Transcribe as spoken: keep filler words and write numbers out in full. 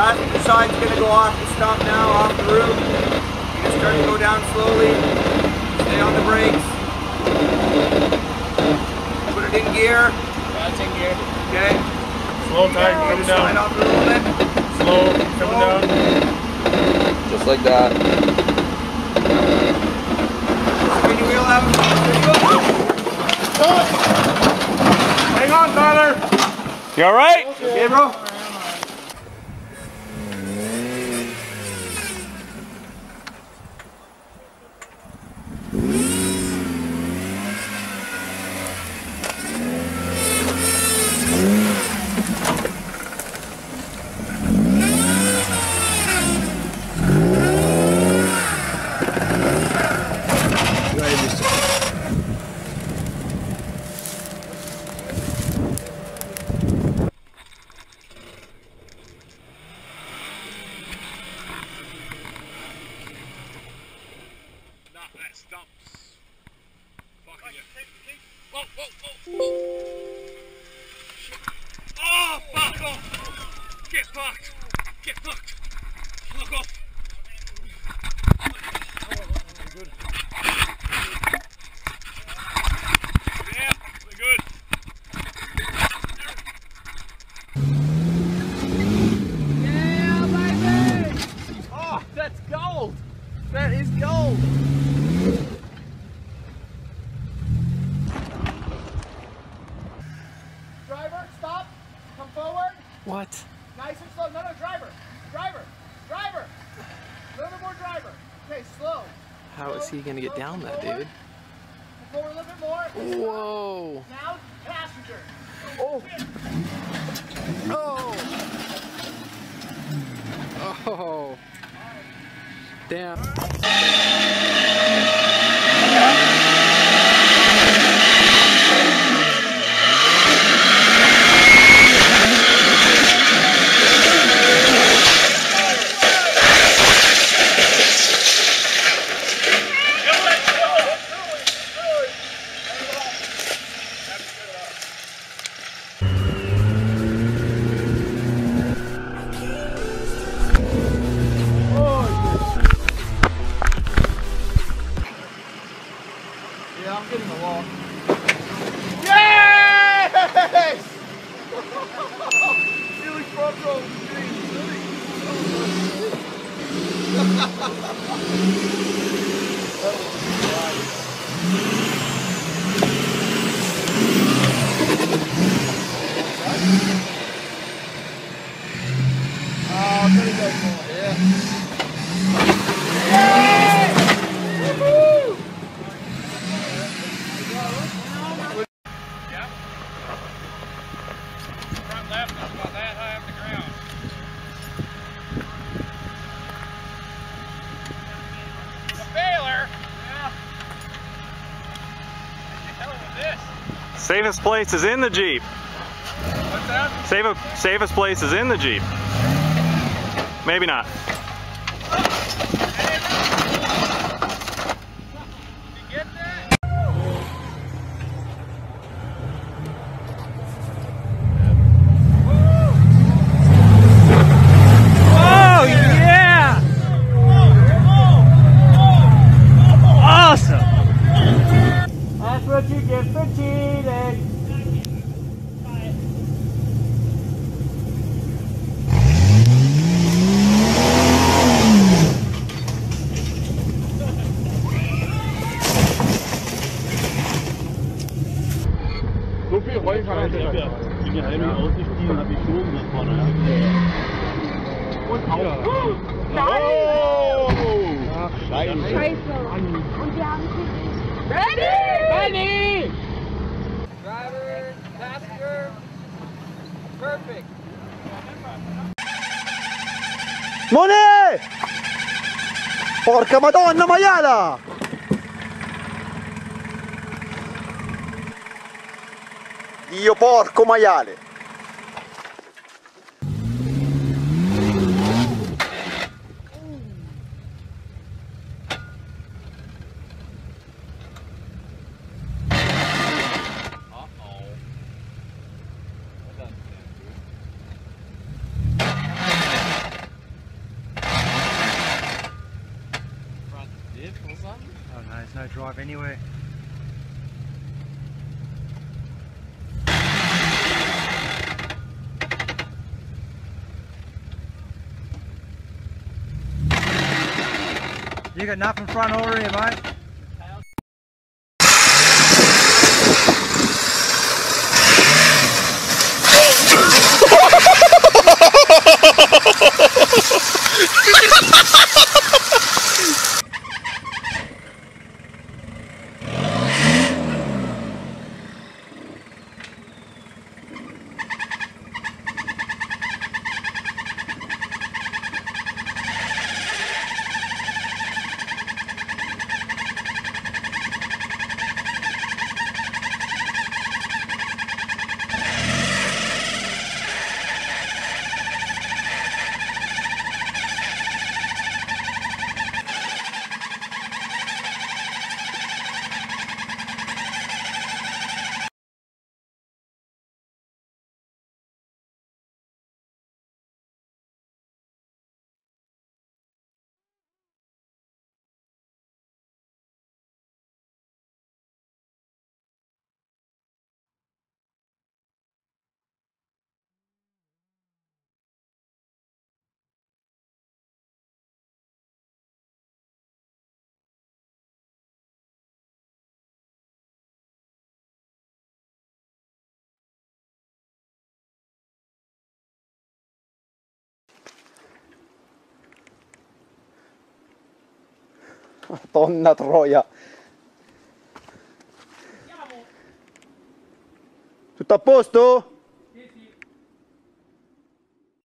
Passenger side's going to go off the stump now, off the roof. You're going to start to go down slowly. Stay on the brakes. Put it in gear. Yeah, it's in gear. Okay. Slow, tight, coming down. Slide off a little bit. Slow, coming Slow. down. Just like that. Spin your wheel out. Hang on, Tyler. You all right? Okay, bro. That stumps. Fucking you. Whoa, whoa, whoa, whoa. Oh, fuck off. Get fucked. Get fucked. Fuck off. Good. Yeah, we're good. Yeah, baby! Oh, that's gold. That is gold. Driver, stop. Come forward. What? Nice and slow. No, no, driver. Driver. Driver. A little bit more driver. Okay, slow. How slow, is he gonna get slow, down that, forward. dude? Come forward a little bit more. Whoa. Now, passenger. Oh. Oh. Oh. Damn. Yeah, I'm getting the wall. Yes! Feeling front row. Oh, I'm gonna go for it, yeah. Yay! Woohoo! Front left, not about that high off the ground. A failure? Yeah. What the hell was this? Safest place is in the Jeep. What's that? Safe, safest place is in the Jeep. Maybe not. Did you get that? Oh yeah! Awesome! That's what you get for cheating. So viel Heu kann ich nicht. Die geheime ausgestiegen habe ich schon nach vorne. Und auch. Ach, Scheiße. Scheiße. Und wir haben Ready? Ready! Driver, passenger, perfect. Monet! Porca madonna maiala! Dio porco maiale! drive anywhere. You got nothing front or rear, mate? Tonna troia. Tutto a posto?